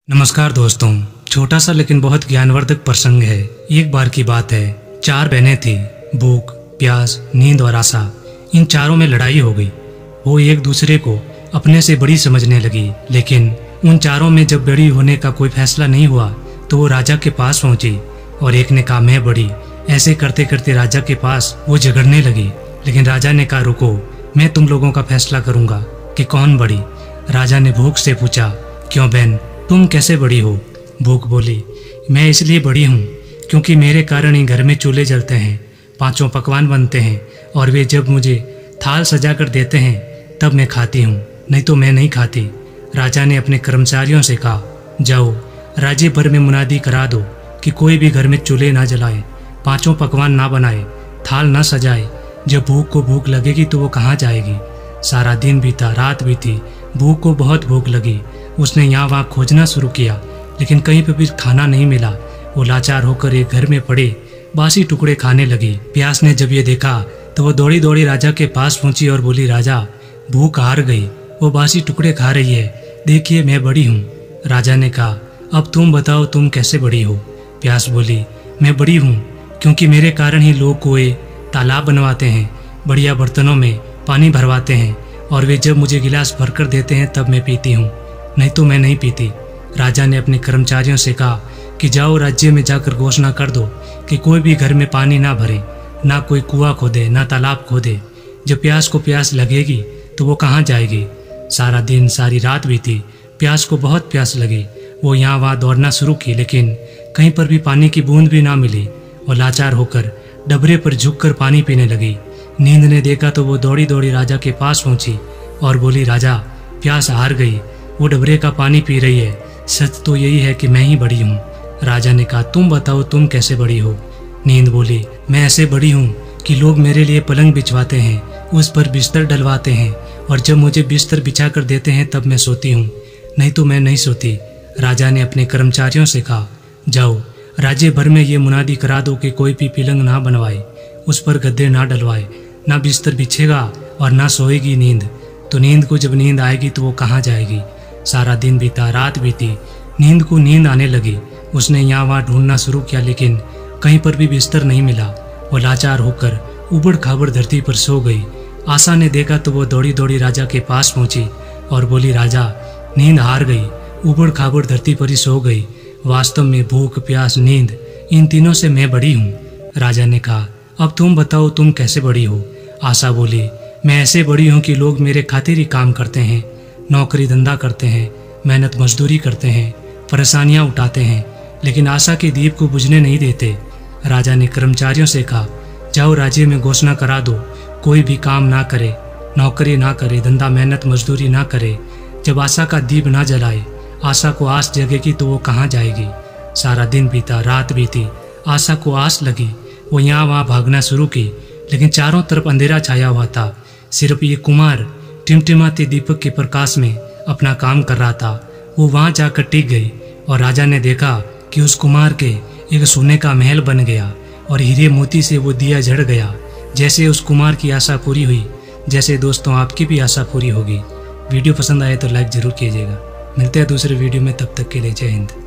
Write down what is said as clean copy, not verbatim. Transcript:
नमस्कार दोस्तों, छोटा सा लेकिन बहुत ज्ञानवर्धक प्रसंग है। एक बार की बात है, 4 बहनें थी। भूख, प्यास, नींद और आशा, इन चारों में लड़ाई हो गई। वो एक दूसरे को अपने से बड़ी समझने लगी, लेकिन उन चारों में जब बड़ी होने का कोई फैसला नहीं हुआ तो वो राजा के पास पहुंची और एक ने कहा मैं बड़ी। ऐसे करते करते राजा के पास वो झगड़ने लगी, लेकिन राजा ने कहा रुको, मैं तुम लोगों का फैसला करूंगा कि कौन बड़ी। राजा ने भूख से पूछा, क्यों बहन, तुम कैसे बड़ी हो? भूख बोली, मैं इसलिए बड़ी हूँ क्योंकि मेरे कारण ही घर में चूल्हे जलते हैं, 5 पकवान बनते हैं और वे जब मुझे थाल सजा कर देते हैं तब मैं खाती हूँ, नहीं तो मैं नहीं खाती। राजा ने अपने कर्मचारियों से कहा, जाओ राज्य भर में मुनादी करा दो कि कोई भी घर में चूल्हे ना जलाए, 5 पकवान ना बनाए, थाल ना सजाए। जब भूख को भूख लगेगी तो वो कहाँ जाएगी? सारा दिन बीता, रात बीती, भूख को बहुत भूख लगी। उसने यहाँ वहाँ खोजना शुरू किया, लेकिन कहीं पर भी खाना नहीं मिला। वो लाचार होकर एक घर में पड़े बासी टुकड़े खाने लगी। प्यास ने जब ये देखा तो वो दौड़ी दौड़ी राजा के पास पहुंची और बोली, राजा भूख हार गई, वो बासी टुकड़े खा रही है, देखिए मैं बड़ी हूँ। राजा ने कहा, अब तुम बताओ तुम कैसे बड़ी हो? प्यास बोली, मैं बड़ी हूँ क्योंकि मेरे कारण ही लोग कुएं तालाब बनवाते हैं, बढ़िया बर्तनों में पानी भरवाते हैं और वे जब मुझे गिलास भरकर देते हैं तब मैं पीती हूँ, नहीं तो मैं नहीं पीती। राजा ने अपने कर्मचारियों से कहा कि जाओ राज्य में जाकर घोषणा कर दो कि कोई भी घर में पानी ना भरे, ना कोई कुआं खोदे, ना तालाब खोदे। जब प्यास को प्यास लगेगी तो वो कहाँ जाएगी? सारा दिन सारी रात बीती, प्यास को बहुत प्यास लगी। वो यहाँ वहाँ दौड़ना शुरू की, लेकिन कहीं पर भी पानी की बूंद भी ना मिली। और लाचार होकर डबरे पर झुककर पानी पीने लगी। नींद ने देखा तो वो दौड़ी दौड़ी राजा के पास पहुंची और बोली, राजा प्यास हार गई, वो डबरे का पानी पी रही है, सच तो यही है कि मैं ही बड़ी हूँ। राजा ने कहा, तुम बताओ तुम कैसे बड़ी हो? नींद बोली, मैं ऐसे बड़ी हूँ कि लोग मेरे लिए पलंग बिछवाते हैं, उस पर बिस्तर डलवाते हैं और जब मुझे बिस्तर बिछा कर देते हैं तब मैं सोती हूँ, नहीं तो मैं नहीं सोती। राजा ने अपने कर्मचारियों से कहा, जाओ राज्य भर में ये मुनादी करा दो कि कोई भी पलंग ना बनवाए, उस पर गद्दे ना डलवाए, ना बिस्तर बिछेगा और ना सोएगी नींद। तो नींद को जब नींद आएगी तो वो कहाँ जाएगी? सारा दिन बीता, रात बीती, नींद को नींद आने लगी। उसने यहाँ वहाँ ढूंढना शुरू किया, लेकिन कहीं पर भी बिस्तर नहीं मिला। वो लाचार होकर उबड़ खाबड़ धरती पर सो गई। आशा ने देखा तो वो दौड़ी दौड़ी राजा के पास पहुंची और बोली, राजा नींद हार गई, उबड़ खाबड़ धरती पर ही सो गई। वास्तव में भूख, प्यास, नींद, इन तीनों से मैं बड़ी हूँ। राजा ने कहा, अब तुम बताओ तुम कैसे बड़ी हो? आशा बोली, मैं ऐसे बड़ी हूँ कि लोग मेरे खातिर ही काम करते हैं, नौकरी धंधा करते हैं, मेहनत मजदूरी करते हैं, परेशानियां उठाते हैं, लेकिन आशा के दीप को बुझने नहीं देते। राजा ने कर्मचारियों से कहा, जाओ राज्य में घोषणा करा दो, कोई भी काम ना करे, नौकरी ना करे, धंधा मेहनत मजदूरी ना करे। जब आशा का दीप ना जलाए, आशा को आस जगेगी तो वो कहाँ जाएगी? सारा दिन बीता, रात बीती, आशा को आस लगी। वो यहाँ वहाँ भागना शुरू की, लेकिन चारों तरफ अंधेरा छाया हुआ था। सिर्फ ये कुमार टिमटिमाते दीपक के प्रकाश में अपना काम कर रहा था। वो वहां जाकर टिक गई और राजा ने देखा कि उस कुमार के एक सोने का महल बन गया और हीरे मोती से वो दिया जड़ गया। जैसे उस कुमार की आशा पूरी हुई, जैसे दोस्तों आपकी भी आशा पूरी होगी। वीडियो पसंद आए तो लाइक जरूर कीजिएगा। मिलते हैं दूसरे वीडियो में, तब तक के लिए जय हिंद।